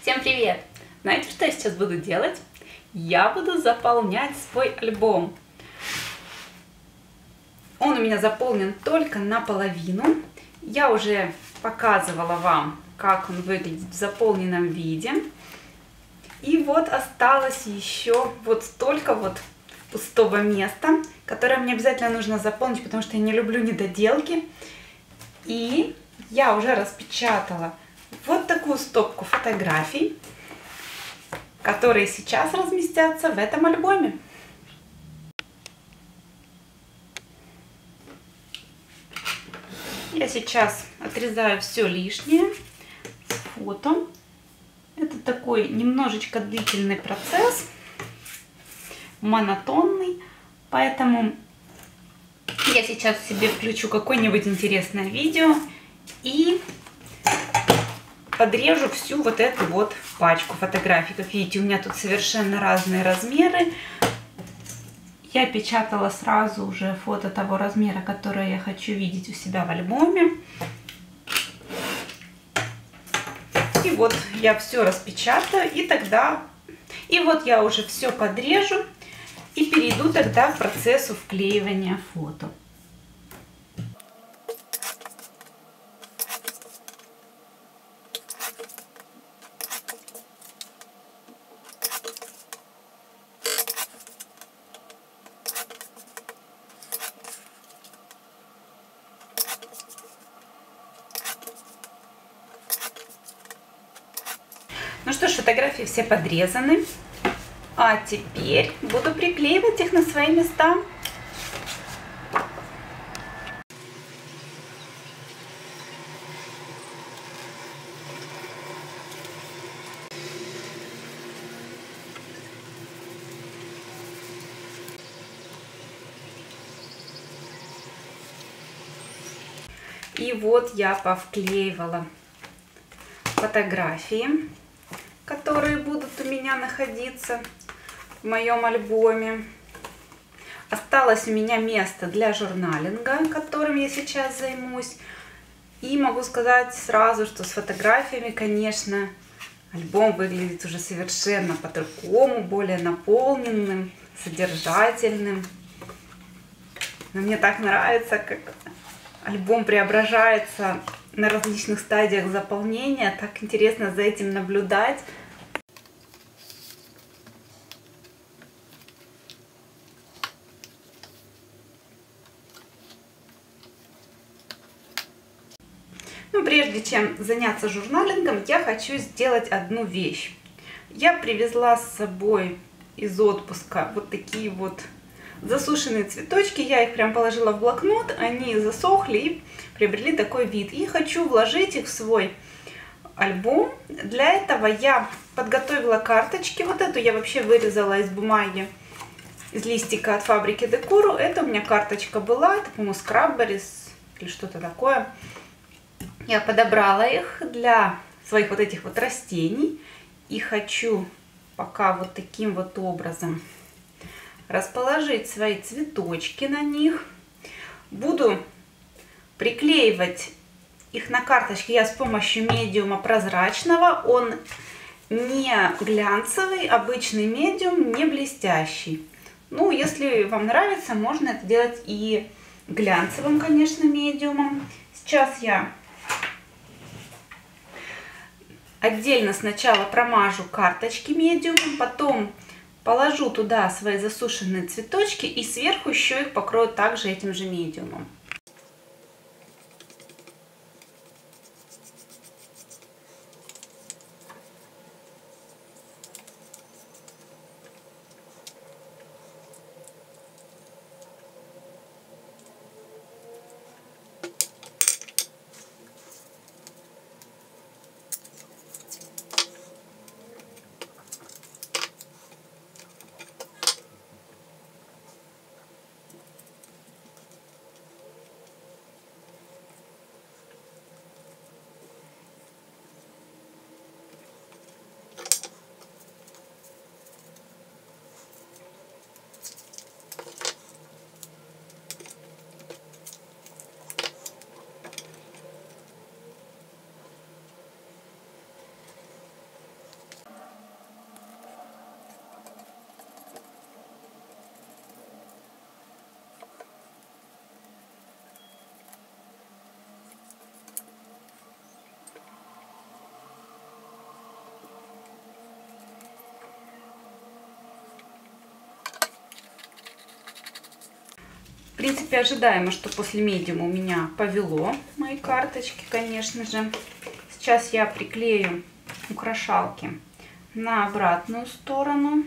Всем привет! Знаете, что я сейчас буду делать? Я буду заполнять свой альбом. Он у меня заполнен только наполовину. Я уже показывала вам, как он выглядит в заполненном виде. И вот осталось еще вот столько вот пустого места, которое мне обязательно нужно заполнить, потому что я не люблю недоделки. И я уже распечатала вот такую стопку фотографий, которые сейчас разместятся в этом альбоме. Я сейчас отрезаю все лишнее с фото. Это такой немножечко длительный процесс, монотонный, поэтому я сейчас себе включу какое-нибудь интересное видео и подрежу всю вот эту вот пачку фотографий. Как видите, у меня тут совершенно разные размеры. Я печатала сразу уже фото того размера, которое я хочу видеть у себя в альбоме. И вот я все распечатаю, и вот я уже все подрежу и перейду тогда к процессу вклеивания фото. Ну что ж, фотографии все подрезаны, а теперь буду приклеивать их на свои места. И вот я повклеивала фотографии, которые будут у меня находиться в моем альбоме. Осталось у меня место для журналинга, которым я сейчас займусь. И могу сказать сразу, что с фотографиями, конечно, альбом выглядит уже совершенно по-другому, более наполненным, содержательным. Но мне так нравится, как альбом преображается на различных стадиях заполнения. Так интересно за этим наблюдать. Но прежде чем заняться журналингом, я хочу сделать одну вещь. Я привезла с собой из отпуска вот такие вот засушенные цветочки. Я их прям положила в блокнот, они засохли и приобрели такой вид. И хочу вложить их в свой альбом. Для этого я подготовила карточки. Вот эту я вообще вырезала из бумаги, из листика от фабрики Декору. Это у меня карточка была, это, по-моему, Скрабберис или что-то такое. Я подобрала их для своих вот этих вот растений. И хочу пока вот таким вот образом расположить свои цветочки на них. Буду приклеивать их на карточки я с помощью медиума прозрачного. Он не глянцевый, обычный медиум, не блестящий. Ну, если вам нравится, можно это делать и глянцевым, конечно, медиумом. Сейчас я отдельно сначала промажу карточки медиумом, потом положу туда свои засушенные цветочки и сверху еще их покрою также этим же медиумом. принципе, ожидаемо, что после медиума у меня повело мои карточки, конечно же. Сейчас я приклею украшалки на обратную сторону.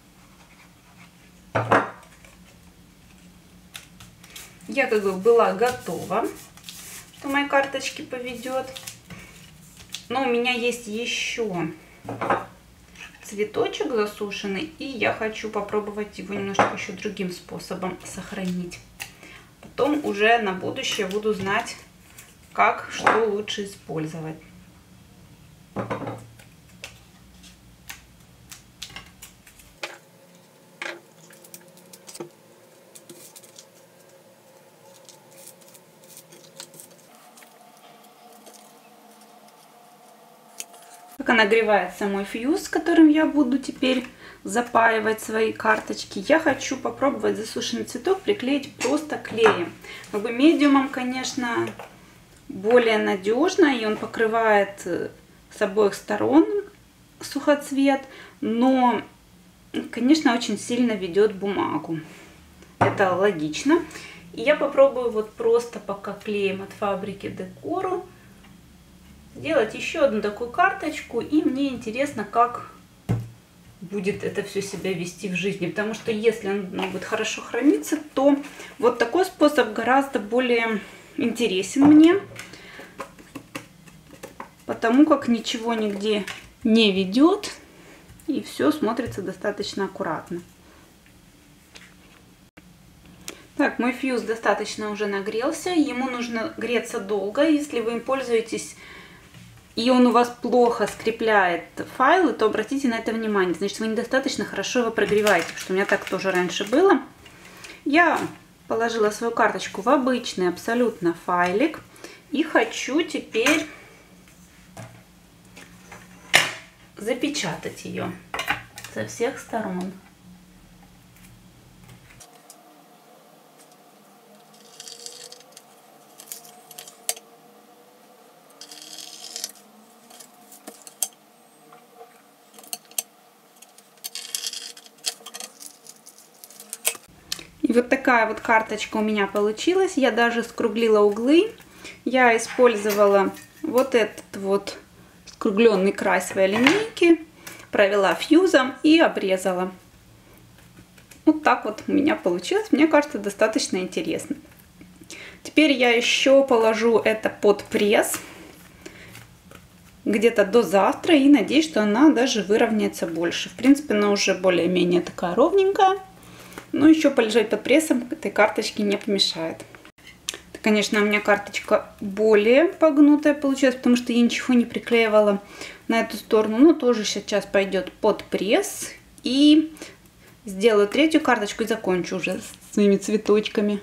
Я как бы была готова, что мои карточки поведет. Но у меня есть еще цветочек засушенный, и я хочу попробовать его немножко еще другим способом сохранить. Потом уже на будущее буду знать, как, что лучше использовать. Пока нагревается мой фьюз, которым я буду теперь запаивать свои карточки, я хочу попробовать засушенный цветок приклеить просто клеем. Как бы медиумом, конечно, более надежно, и он покрывает с обоих сторон сухоцвет, но, конечно, очень сильно ведет бумагу. Это логично. И я попробую вот просто пока клеем от фабрики Декору сделать еще одну такую карточку, и мне интересно, как будет это все себя вести в жизни, потому что если он будет хорошо храниться, то вот такой способ гораздо более интересен мне, потому как ничего нигде не ведет и все смотрится достаточно аккуратно. Так, мой фьюз достаточно уже нагрелся, ему нужно греться долго. Если вы им пользуетесь и он у вас плохо скрепляет файлы, то обратите на это внимание. Значит, вы недостаточно хорошо его прогреваете, потому что у меня так тоже раньше было. Я положила свою карточку в обычный абсолютно файлик и хочу теперь запечатать ее со всех сторон. И вот такая вот карточка у меня получилась. Я даже скруглила углы. Я использовала вот этот вот скругленный край своей линейки, провела фьюзом и обрезала. Вот так вот у меня получилось. Мне кажется, достаточно интересно. Теперь я еще положу это под пресс где-то до завтра и надеюсь, что она даже выровняется больше. В принципе, она уже более-менее такая ровненькая. Но еще полежать под прессом этой карточке не помешает. Это, конечно, у меня карточка более погнутая получилась, потому что я ничего не приклеивала на эту сторону. Но тоже сейчас пойдет под пресс. И сделаю третью карточку и закончу уже с своими цветочками.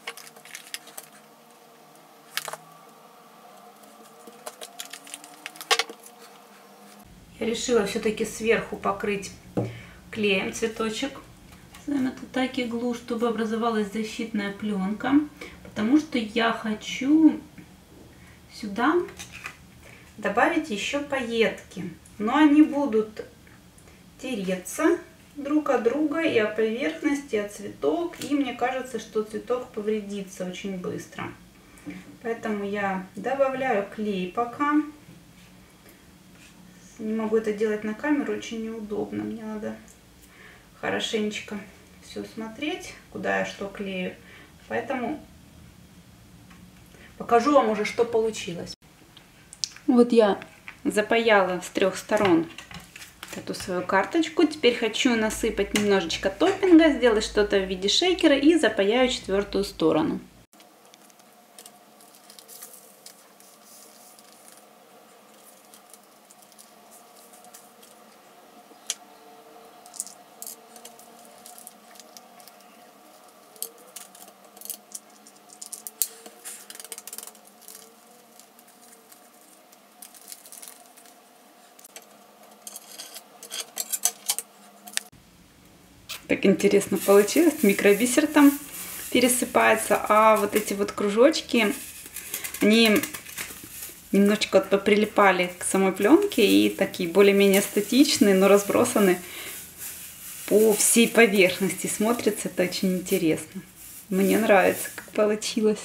Я решила все-таки сверху покрыть клеем цветочек. Это так иглу, чтобы образовалась защитная пленка, потому что я хочу сюда добавить еще пайетки, но они будут тереться друг от друга и о поверхности, и о цветок, и мне кажется, что цветок повредится очень быстро. Поэтому я добавляю клей пока. Не могу это делать на камеру, очень неудобно, мне надо хорошенечко все смотреть, куда я что клею. Поэтому покажу вам уже, что получилось. Вот я запаяла с 3 сторон эту свою карточку. Теперь хочу насыпать немножечко топпинга, сделать что-то в виде шейкера и запаяю 4 сторону. Так интересно получилось. Микробисер там пересыпается, а вот эти вот кружочки, они немножечко вот поприлипали к самой пленке и такие более-менее статичные, но разбросаны по всей поверхности. Смотрится это очень интересно. Мне нравится, как получилось.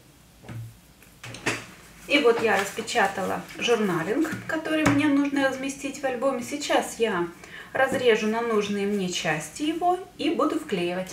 И вот я распечатала журналинг, который мне нужно разместить в альбоме. Сейчас я разрежу на нужные мне части его и буду вклеивать.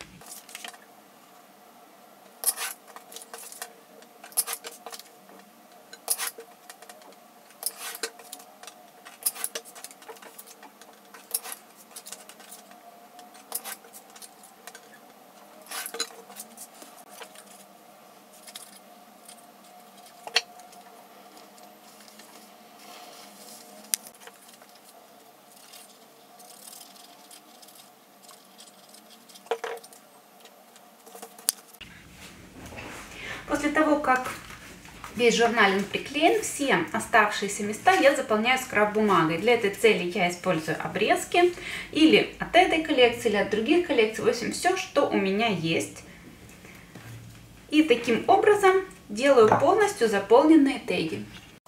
После того, как весь журналинг приклеен, все оставшиеся места я заполняю скраб-бумагой. Для этой цели я использую обрезки или от этой коллекции, или от других коллекций. В общем, все, что у меня есть. И таким образом делаю полностью заполненные теги.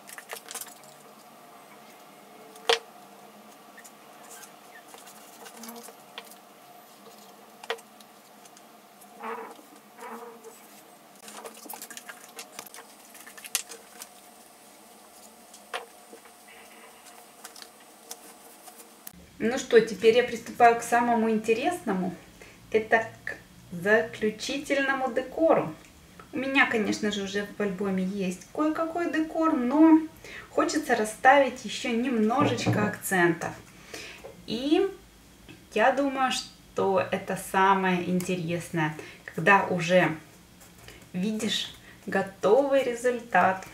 Ну что, теперь я приступаю к самому интересному. Это к заключительному декору. У меня, конечно же, уже в альбоме есть кое-какой декор, но хочется расставить еще немножечко акцентов. И я думаю, что это самое интересное, когда уже видишь готовый результат.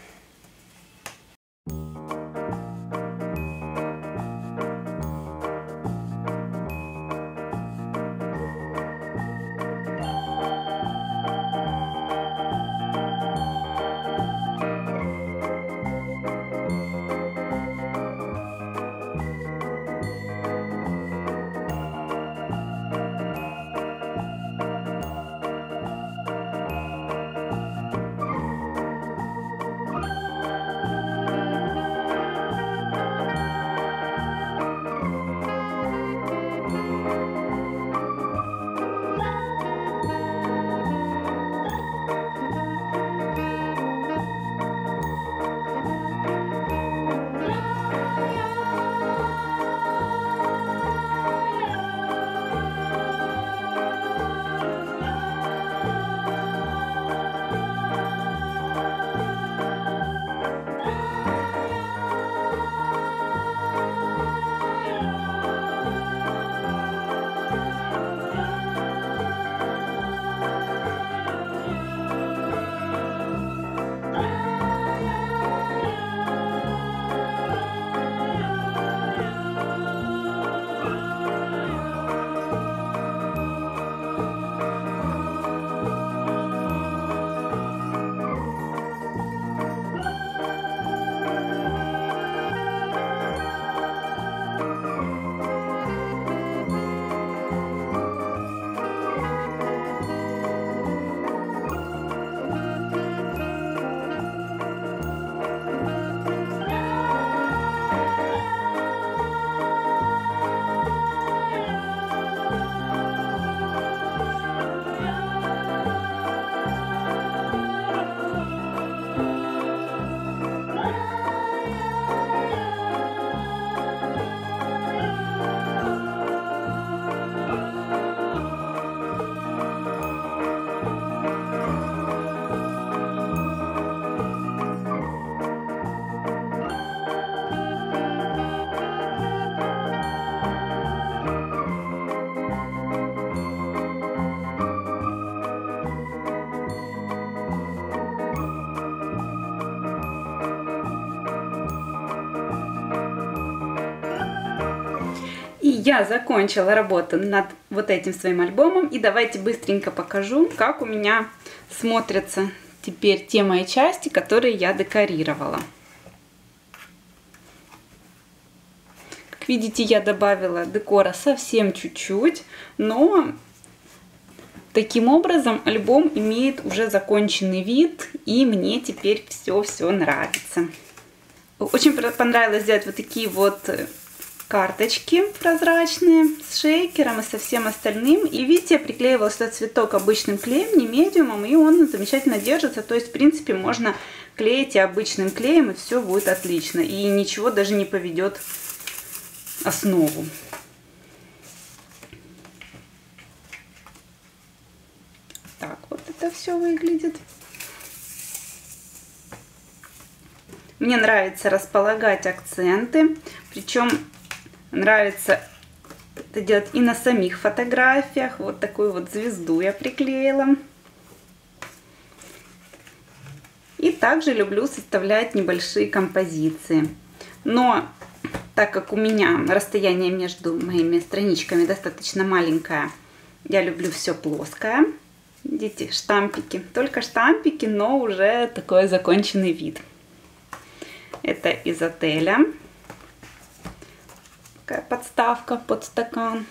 И я закончила работу над вот этим своим альбомом. И давайте быстренько покажу, как у меня смотрятся теперь те мои части, которые я декорировала. Как видите, я добавила декора совсем чуть-чуть, но таким образом альбом имеет уже законченный вид, и мне теперь все нравится. Очень понравилось сделать вот такие вот карточки прозрачные с шейкером и со всем остальным. И видите, я приклеивала этот цветок обычным клеем, не медиумом, и он замечательно держится. То есть, в принципе, можно клеить и обычным клеем, и все будет отлично. И ничего даже не поведет основу. Так вот это все выглядит. Мне нравится располагать акценты, причем нравится это делать и на самих фотографиях. Вот такую вот звезду я приклеила. И также люблю составлять небольшие композиции. Но так как у меня расстояние между моими страничками достаточно маленькое, я люблю все плоское. Видите, штампики. Только штампики, но уже такой законченный вид. Это из отеля. Такая подставка под стакан.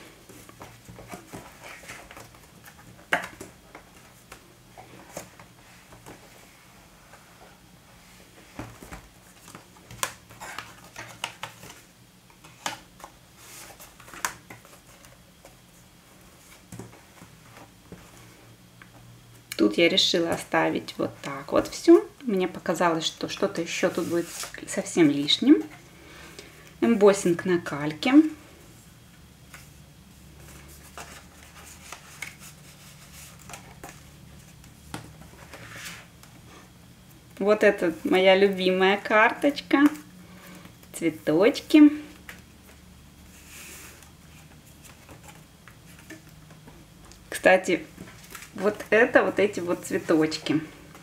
Тут я решила оставить вот так вот все. Мне показалось, что что-то еще тут будет совсем лишним. Эмбоссинг на кальке. Вот это моя любимая карточка. Цветочки. Кстати, вот это вот эти вот цветочки.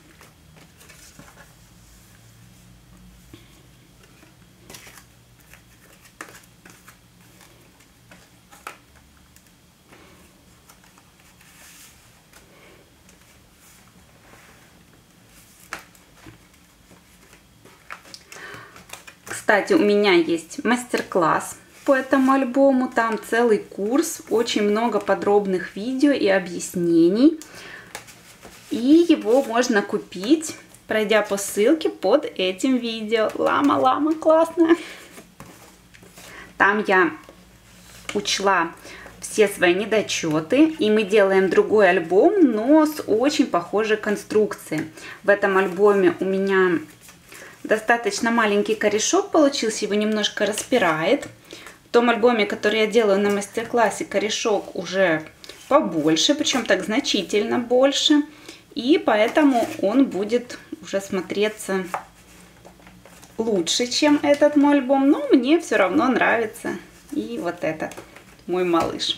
Кстати, у меня есть мастер-класс по этому альбому. Там целый курс, очень много подробных видео и объяснений. И его можно купить, пройдя по ссылке под этим видео. Лама, классная. Там я учла все свои недочеты, и мы делаем другой альбом, но с очень похожей конструкцией. В этом альбоме у меня достаточно маленький корешок получился, его немножко распирает. В том альбоме, который я делаю на мастер-классе, корешок уже побольше, причем так значительно больше. И поэтому он будет уже смотреться лучше, чем этот мой альбом. Но мне все равно нравится и вот этот мой малыш.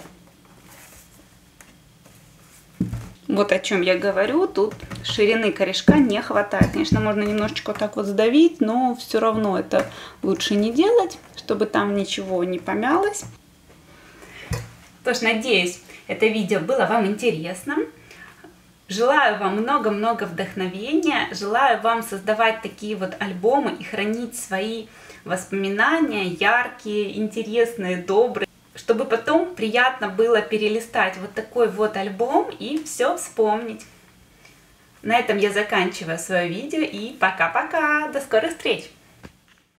Вот о чем я говорю, тут ширины корешка не хватает. Конечно, можно немножечко так вот сдавить, но все равно это лучше не делать, чтобы там ничего не помялось. Что ж, надеюсь, это видео было вам интересным. Желаю вам много-много вдохновения. Желаю вам создавать такие вот альбомы и хранить свои воспоминания, яркие, интересные, добрые, чтобы потом приятно было перелистать вот такой вот альбом и все вспомнить. На этом я заканчиваю свое видео и пока-пока, до скорых встреч!